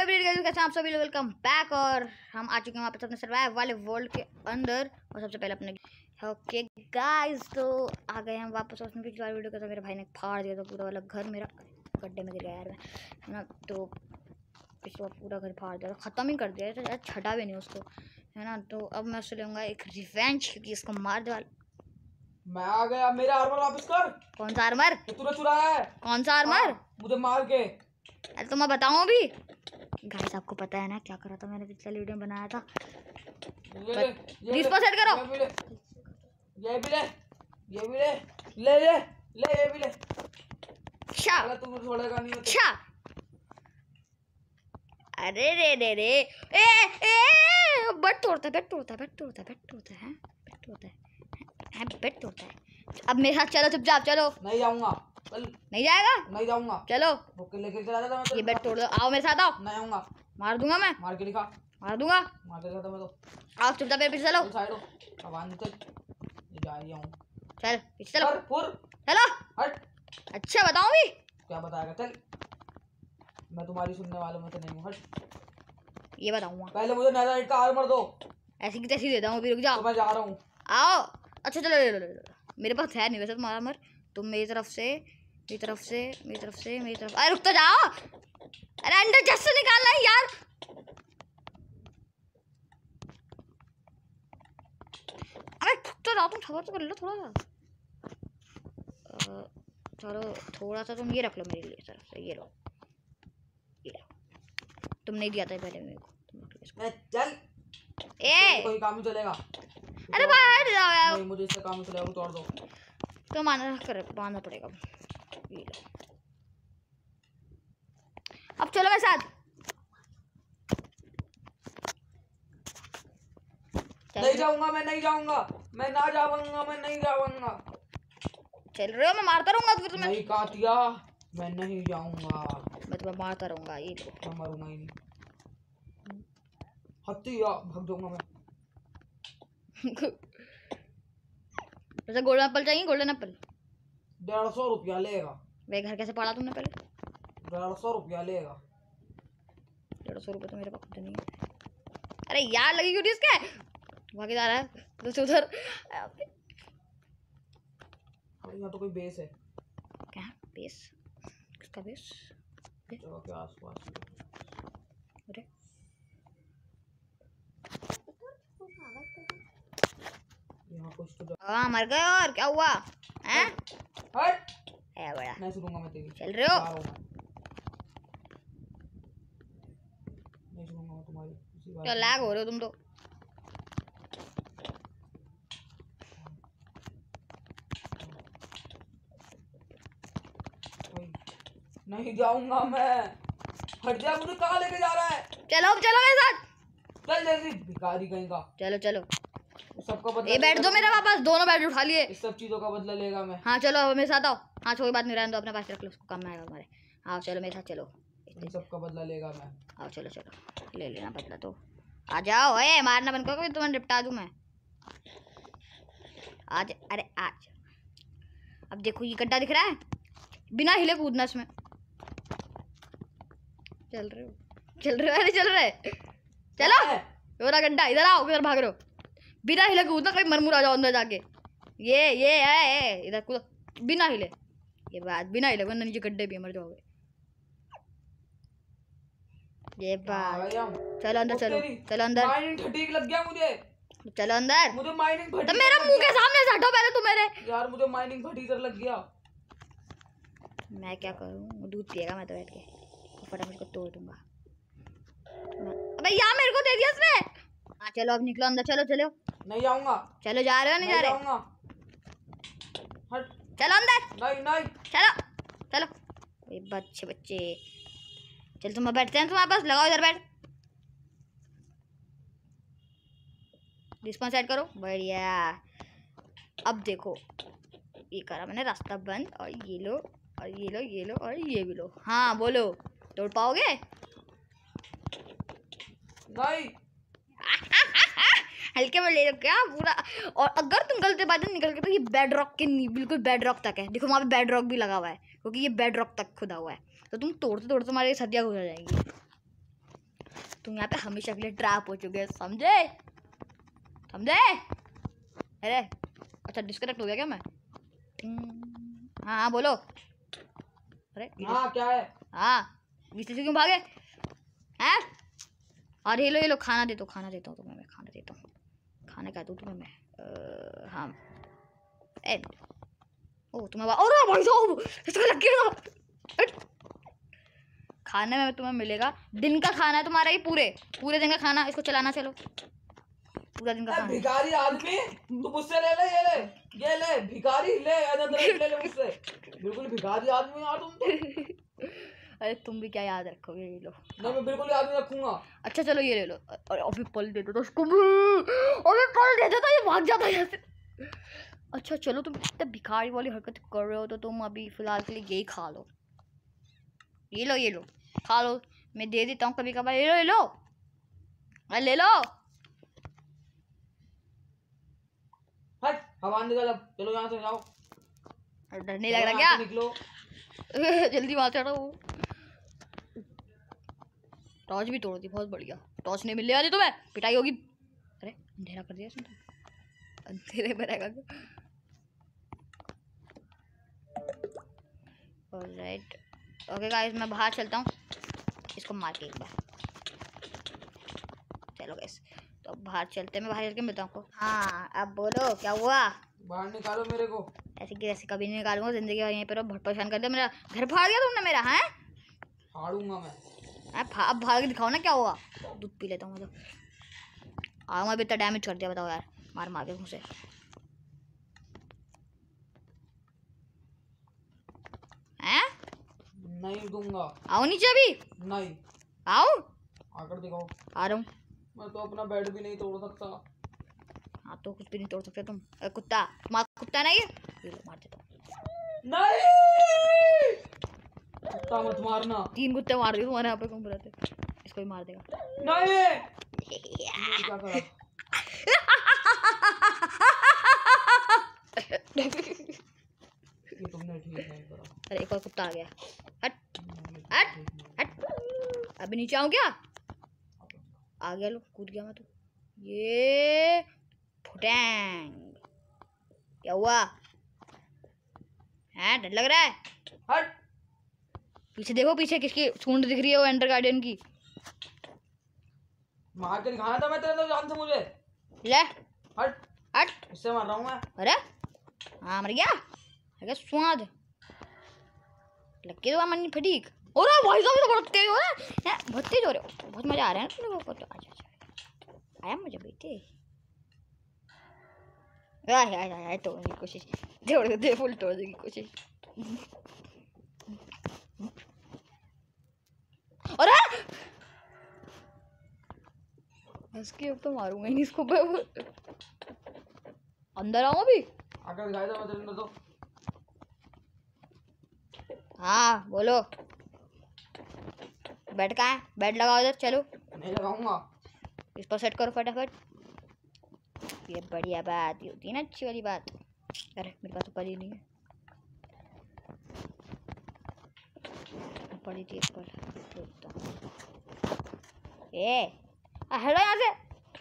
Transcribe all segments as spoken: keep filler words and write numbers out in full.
Everyone, कैसे हैं आप सभी लोग। Welcome back. और हम आ चुके हैं वापस अपने सर्वाइव वाले वर्ल्ड के अंदर। और सबसे पहले अपने ओके गाइस, तो आ गए हम वापस। उसने पिछली बार वीडियो का था मेरे भाई ने फाड़ दिया था पूरा वाला घर, मेरा गड्ढे में गिर गया यार मैं, है ना। तो पिछली बार पूरा घर फाड़ दिया था, ख़त्म ही कर दिया था यार, छटा भी नहीं उसको, है ना। तो अब मैं उससे लूँगा एक रिवेंज, क्योंकि इसको मार दे। मैं आ गया, मेरा आर्मर वापस कर। कौन सा आर्मर? तूने चुराया है। कौन सा आर्मर? मुझे मार के। अरे तो मैं बताऊँ अभी। गाइस आपको पता है ना क्या करा था मैंने, पिछले वीडियो में बनाया था। रिस्पॉन्स सेट करो। ये भी ले, ये भी ले, ये भी ले, ले ले ले ये भी ले। अच्छा अगर तू छोड़ेगा नहीं। अच्छा अरे रे रे रे ए ए बेड तोड़ता है, बेड तोड़ता है, बेड तोड़ता है, बेड तोड़ता है, बेड तोड़ता है, है बेड तोड़ता है। अब मेरे साथ चलो, चुपचाप चलो। नहीं जाऊंगा। चल। नहीं जाएगा? नहीं जाऊंगा। चलो लेके चला जाता मैं। ये बेड तोड़ दो, आओ मेरे साथ आओ। नहीं आऊंगा। मार दूंगा मैं, मार के दिखा। मार दूंगा, मार के दिखा मैं तो। आओ चुपचाप मेरे पीछे चलो। साइड हो, अब आने चल। जा रही हूं। चल पीछे चलो, पुर चलो। हट। अच्छा बताऊं भी? क्या बताएगा? चल, मैं तुम्हारी सुनने वालों में से नहीं हूं। हट। ये बताऊंगा, पहले मुझे नेदरराइट का आर्मर दो। ऐसी की तैसी दे दूं, अभी रुक जाओ। तो मैं जा रहा हूं। आओ। अच्छा चलो ले लो, ले लो। मेरे पास है नहीं वैसे तुम्हारा आर्मर। तुम मेरी तरफ से, मेरी तरफ से, मेरी तरफ से, मेरी तरफ। अरे रुक तो जाओ। अरे अंदर जस्ट निकालना है यार। अरे ठुक तो जाओ, तुम सबर तो कर लो थोड़ा सा। चलो थोड़ा सा तुम ये रख लो मेरे लिए तरफ से, ये लो, ये लो। तुम नहीं दिया था पहले मेरे को। चल ए कोई काम ही चलेगा। अरे बाहर जाओ यार। नहीं, मुझे इससे काम ही चलेगा, तोड़ दो। तो मानना कर मानना पड़ेगा। ये लो, अब चलो मेरे साथ। नहीं जाऊंगा, मैं नहीं जाऊंगा, मैं ना जाऊंगा, मैं नहीं जाऊंगा। चल रहे हो, मैं मारता रहूंगा तो फिर तुम्हें। नहीं कातिया, मैं नहीं जाऊंगा। मैं तुम्हें मारता रहूंगा। ये लो, मैं मरूंगा ही नहीं। हत्या भाग जाऊंगा मैं। वैसे गोल्डन एप्पल चाहिए? गोल्डन एप्पल डेढ़ सौ रुपया लेगा। वे घर कैसे पढ़ा तुमने पहले? डेढ़ सौ रुपया लेगा। डेढ़ सौ रुपये तो मेरे पास खुद नहीं है। अरे यार लगी क्यों इसके? भागे जा रहा है तो उधर। यहाँ तो कोई बेस है। क्या बेस? किसका बेस? जगह के आसपास। अरे यहाँ कुछ तो। हाँ मर गए। और क्या हुआ हैं? हट। है बड़ा। नहीं सुनूंगा मैं तेरी। चल रहे हो? नहीं सुनूंगा मैं तुम्हारी। क्या लैग हो रहे हो तुम तो। नहीं जाऊंगा मैं। हट जा, मुझे कहाँ लेके जा रहा है? चलो चलो मेरे साथ। चल जल्दी, भिखारी कहीं का। चलो चलो, सबका बदला। ये बैठ दो मेरा वापस, दोनों बैठ उठा लिए। इस सब चीजों का बदला लेगा मैं। हाँ चलो मेरे साथ आओ। हाँ कोई बात नहीं, रहने दो, अपने पास रख लो, उसको काम में आएगा हमारे। आओ चलो मेरे साथ चलो। इन सबका बदला लेगा मैं। आओ चलो चलो, ले लेना बदला तो। आ जाओ, ए मारना बंद करो, तुम्हें निपटा दूं मैं। आज अरे आज अब देखो ये गड्ढा दिख रहा है, बिना हिले कूदना इसमें। चल रहे हो? चल रहे हो? अरे चल रहे, चलो। मेरा गड्ढा, इधर आओ, इधर भाग रहे हो। बिना हिले कूदना, कहीं मरमुर आ जाओ अंदर जाके। ये ये है इधर कूद, बिना हिले। ये बात बिना हिले, अंदर नीचे गड्ढे भी मर जाओगे। ये बात। चलो अंदर, चलो चलो अंदर। माइनिंग फटीक लग गया मुझे। चलो अंदर। मुझे माइनिंग फटीक। तो मेरा मुंह के सामने से हटो पहले तुम मेरे। यार मुझे माइनिंग फटीक लग गया। मैं क्या करूं? दूध पिएगा मैं तो बैठ के, फटाफट को तोड़ दूंगा। अबे यार मेरे को दे दिया इसने। हाँ चलो अब निकलो अंदर, चलो चलो। नहीं जाऊंगा। चलो जा रहे हो? नहीं जा रहे? हट। चलो अंदर। नहीं नहीं। चलो चलो। ये बच्चे बच्चे, चल तुम बैठते हैं, तुम्हारे पास लगाओ, इधर बैठ। रिस्पॉन्स ऐड करो, बढ़िया। अब देखो ये करा मैंने रास्ता बंद, और ये लो और ये लो, ये लो और ये भी लो। हाँ बोलो, तोड़ पाओगे? नहीं। हल्के में ले लो क्या पूरा? और अगर तुम गलती बात निकल के, तो ये बेड रॉक के बिल्कुल बेड रॉक तक है। देखो वहाँ पे बेड रॉक भी लगा हुआ है, क्योंकि ये बेड रॉक तक खुदा हुआ है। तो तुम तोड़ते तोड़ते तुम्हारी सदियाँ गुजर जाएंगी। तुम यहाँ पे हमेशा के लिए ट्रैप हो चुके हैं, समझे समझे? अरे अच्छा डिस्कनेक्ट हो गया क्या मैं? हाँ हाँ बोलो। अरे हाँ क्या है? हाँ बीच से क्यों भागे हैं? और ये लो ये लो खाना दे दो, खाना देता हूँ तुम्हें मैं, खाना देता हूँ। खाना क्या दूँ तुम्हें मैं? आ, हाँ ए ओ तुम्हें और भाई साहब इसको लग गया। खाने में तुम्हें मिलेगा, दिन का खाना है तुम्हारा, ये पूरे पूरे दिन का खाना, इसको चलाना चलो पूरा दिन का खाना। भिखारी आदमी तू मुझसे ले ले, ये ले ये ले भिखारी ले, ले ले मुझसे, बिल्कुल भिखारी आदमी यार तुम तो। अरे तुम भी क्या याद रखोगे, ये लो। नहीं मैं बिल्कुल याद नहीं रखूंगा। अच्छा चलो ये ले लो। अरे अभी पल दे दो तो उसको भी, अभी पल दे दो तो ये भाग जाता है यहाँ से। अच्छा चलो तुम इतने भिखारी वाली हरकत कर रहे हो तो तुम अभी फिलहाल के लिए यही खा लो, ये लो ये लो खा लो, मैं दे देता हूँ कभी कभार, ये लो ये लो अरे ले लो। हट हवा निकल, अब चलो यहाँ से जाओ। डर नहीं लग रहा क्या? निकलो जल्दी वहां से हटो। टॉर्च भी तोड़ दी, बहुत बढ़िया। टॉर्च नहीं मिलने वाली तुम्हें, पिटाई होगी। अरे अंधेरा कर दिया इसने तो, अंधेरे में रहेगा क्या? ऑलराइट ओके गाइस मैं बाहर चलता हूँ, इसको मार के एक बार। चलो गाइस तो अब बाहर चलते हैं, मैं बाहर चल के मिलता हूँ। हाँ अब बोलो क्या हुआ? बाहर निकालो मेरे को। ऐसे की ऐसे कभी नहीं निकालूंगा जिंदगी भर, यहीं पर बहुत परेशान कर दिया, मेरा घर फाड़ दिया तुमने मेरा। हैं फाड़ूंगा मैं। अब भाग के दिखाओ ना क्या हुआ। दूध पी लेता हूँ मतलब, आऊँगा भी इतना डैमेज कर दिया बताओ यार, मार मार के मुझसे। हैं नहीं दूंगा। आओ नीचे अभी। नहीं आओ आकर दिखाओ। आ रहा हूँ। मैं तो अपना बेड भी नहीं तोड़ सकता। हाँ तो कुछ भी नहीं तोड़ सकते तुम। ए, कुत्ता तुम्हारा कुत्ता नहीं है, ये लो मार देता हूँ। नहीं कुत्ता मत मारना। तीन कुत्ते मार दिए तुम्हारे यहाँ पे, कौन बुलाते? इसको भी मार देगा। नहीं क्या करा? ये तुमने ठीक नहीं करा। अरे एक और कुत्ता आ गया। हट हट हट, अभी नीचे आऊँ क्या? आ गया, लो कूद गया मैं तो। ये फुटैंग क्या हुआ है? डर लग रहा है? हट पीछे देखो, पीछे किसकी सूंड दिख रही है? वो एंडर गार्डियन की। मार के दिखाना था मैं तेरे, तो जान से मुझे। ले हट हट, इससे मार रहा हूँ मैं। अरे हाँ मर गया, अरे स्वाद लग के तो मन फटीक। और भाई साहब तो बहुत तेज हो रहा है, बहुत तेज हो रहे हो, बहुत मजा आ रहा है ना तुम लोगों को तो। अच्छा अच्छा आया मुझे बेटे, आया आया आया तोड़ने की कोशिश, तोड़ दे फुल तोड़ने की कोशिश। अरे इसके अब तो मारूंगा ही नहीं इसको। अंदर आओ अभी। आकर दिखाई दो मैं तेरे अंदर तो। हाँ बोलो, बेड कहाँ है? बेड लगाओ इधर, चलो। नहीं लगाऊंगा। इस पर सेट करो फटाफट। ये बढ़िया बात, ये होती है ना अच्छी वाली बात। अरे मेरे पास तो पड़ी नहीं है, पड़ी थी पर। ए हटो यहाँ से,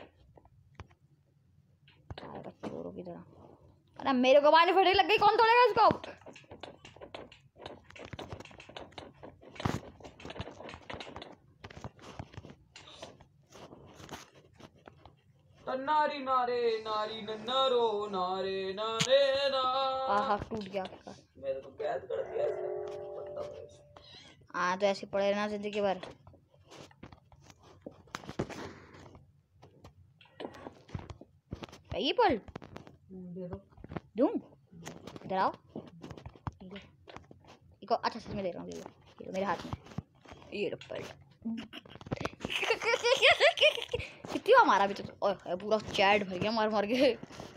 आएगा चोरों की तरह। अरे मेरे को मारने फटे लग गई, कौन तोड़ेगा इसको? नारी नारे नारी नन्नारो नारे नारे ना। आहा टूट गया। मेरे को कैद कर दिया इसने। हाँ तो ऐसे पड़े रहना जिंदगी भर। ये पल दे दो। दूं? इधर आओ। इको अच्छा सच में दे रहा हूँ, ये लो, ये लो मेरे हाथ में, ये लो पल। कितनी बार मारा भी तो, और पूरा चैट भर गया मार मार के।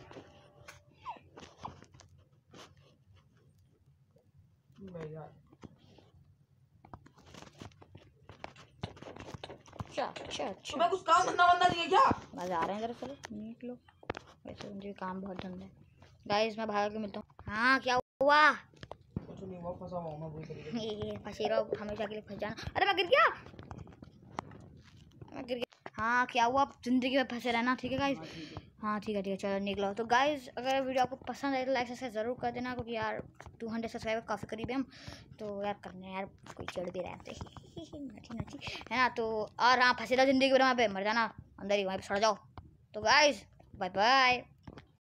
अच्छा अच्छा अच्छा तुम्हें कुछ काम धंधा बंदा नहीं है क्या? मजा आ रहे हैं जरा, चलो निकलो। वैसे मुझे काम बहुत धंधा है। गाइस मैं भाग के मिलता हूँ। हाँ क्या हुआ? कुछ नहीं हुआ, फंसा हुआ मैं पूरी तरीके से। ये फंसे रहो हमेशा के लिए, फंस जाना। अरे मैं गिर गया, मैं गिर गया। हाँ क्या हुआ, जिंदगी में फंसे रहना, ठीक है गाइज। हाँ ठीक है ठीक है, चलो निकलो। तो गाइज अगर वीडियो आपको पसंद आए तो लाइक सब्सक्राइब जरूर कर देना, क्योंकि यार टू हंड्रेड सब्सक्राइबर काफ़ी करीब है हम, तो यार करने यार कोई चढ़ भी रहते नची नची है ना। तो और हाँ फंसे रहो जिंदगी भर वहाँ पे, मर जाना अंदर ही, वहीं पे सड़ जाओ। तो गाइज बाय बाय।